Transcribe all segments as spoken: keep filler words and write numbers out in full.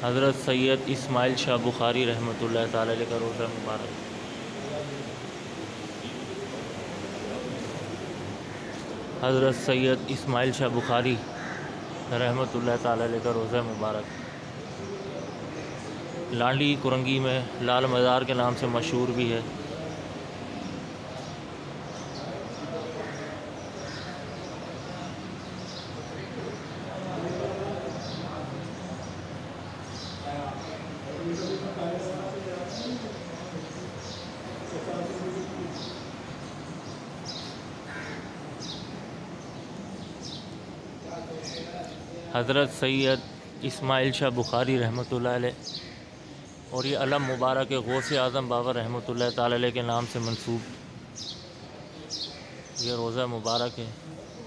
हज़रत सैयद इस्माइल शाह बुखारी रहमतुल्लाह ताला अलैह का रोज़ा मुबारक। हज़रत सैयद इस्माइल शाह बुखारी रहमतुल्लाह ताला अलैह का रोज़ा मुबारक लांडी कुरंगी में लाल मज़ार के नाम से मशहूर भी है। हज़रत सैयद इस्माइल शाह बुखारी रहमतुल्लाह अलैह और ये अलम मुबारक गौसे आज़म बाबा रहमतुल्लाह ताला अलैह के नाम से मंसूब ये रोज़ा मुबारक है।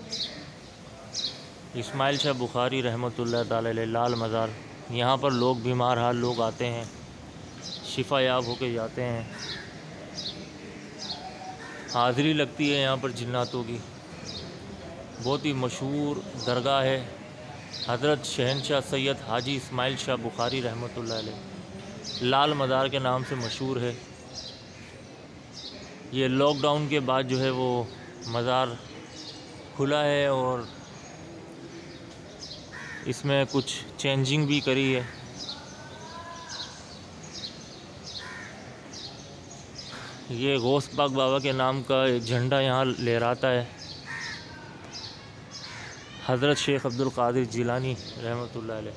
इस्माइल शाह बुखारी रहमतुल्लाह ताला अलैह लाल मज़ार, यहाँ पर लोग बीमार हाल लोग आते हैं, शिफा याब होके जाते हैं। हाज़िरी लगती है यहाँ पर जिन्नातों की। बहुत ही मशहूर दरगाह है। हज़रत शहनशाह सैयद हाजी इस्माइल शाह बुखारी रहमतुल्लाह अलैह लाल मज़ार के नाम से मशहूर है। ये लॉकडाउन के बाद जो है वो मज़ार खुला है और इसमें कुछ चेंजिंग भी करी है। ये गौस पाक बाबा के नाम का झंडा यहाँ लहराता है। हज़रत शेख अब्दुल क़ादिर जिलानी रहमतुल्लाह अलैह।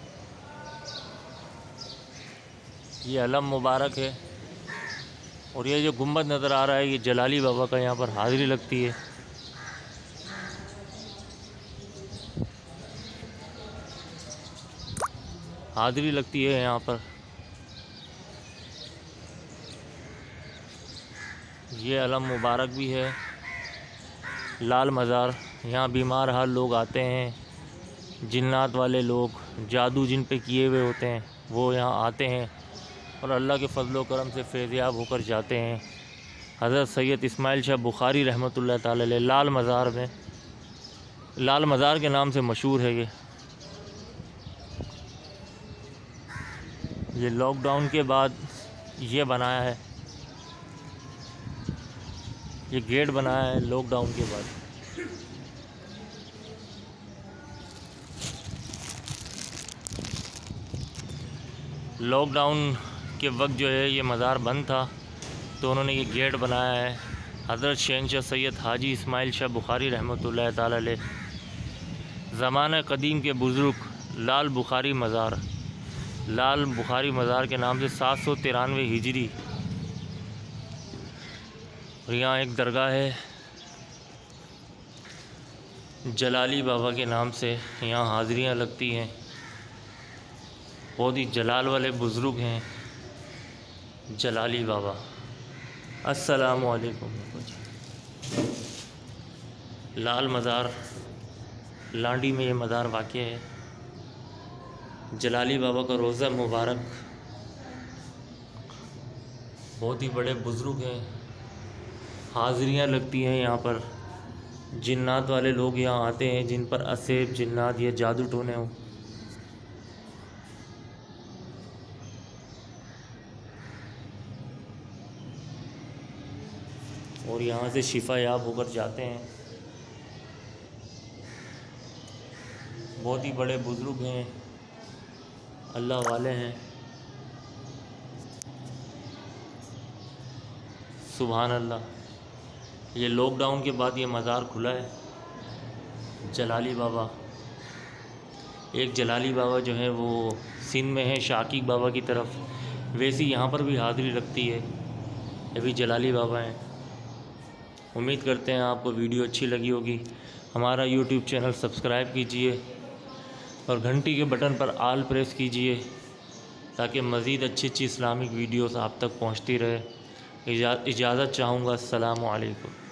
ये अलम मुबारक है और ये जो गुम्बद नज़र आ रहा है ये जलाली बाबा का यहाँ पर हाज़िरी लगती है। हाज़िरी लगती है यहाँ पर। ये अलम मुबारक भी है लाल मज़ार। यहाँ बीमार हाल लोग आते हैं, जिन्नात वाले लोग, जादू जिन पे किए हुए होते हैं वो यहाँ आते हैं और अल्लाह के फजल व करम से फैज़याब होकर जाते हैं। हज़रत सैयद इस्माइल शाह बुखारी रहमतुल्लाह ताला अलैह लाल मज़ार में लाल मज़ार के नाम से मशहूर है। ये ये लॉकडाउन के बाद ये बनाया है, ये गेट बनाया है लॉकडाउन के बाद। लॉकडाउन के वक्त जो है ये मज़ार बंद था तो उन्होंने ये गेट बनाया है। हज़रत शहनशाह सैयद हाजी इस्माइल शाह बुखारी रहमतुल्लाह ताला अलैह ज़माना कदीम के बुज़ुर्ग लाल बुखारी मज़ार लाल बुखारी मज़ार के नाम से सात सौ तिरानवे हिजरी। और यहाँ एक दरगाह है जलाली बाबा के नाम से, यहाँ हाज़िरियाँ लगती हैं। बहुत ही जलाल वाले बुज़ुर्ग हैं जलाली बाबा। अस्सलामु अलैकुम। लाल मज़ार लांडी में ये मज़ार वाक़ है। जलाली बाबा का रोज़ा मुबारक। बहुत ही बड़े बुज़ुर्ग हैं, हाज़िरियाँ लगती हैं यहाँ पर। जिन्नात वाले लोग यहाँ आते हैं जिन पर असेब जिन्नात या जादू टोने हों। और यहाँ से शिफा याब होकर जाते हैं। बहुत ही बड़े बुज़ुर्ग हैं, अल्लाह वाले हैं। सुभान अल्लाह। ये लॉकडाउन के बाद ये मज़ार खुला है जलाली बाबा। एक जलाली बाबा जो है वो सिंध में है शाकीक बाबा की तरफ, वैसी यहाँ पर भी हाज़िरी लगती है। ये भी जलाली बाबा हैं। उम्मीद करते हैं आपको वीडियो अच्छी लगी होगी। हमारा यूट्यूब चैनल सब्सक्राइब कीजिए और घंटी के बटन पर आल प्रेस कीजिए ताकि मज़ीद अच्छी अच्छी इस्लामिक वीडियोस आप तक पहुंचती रहे। इजा, इजाज़त चाहूँगा। अस्सलामु अलैकुम।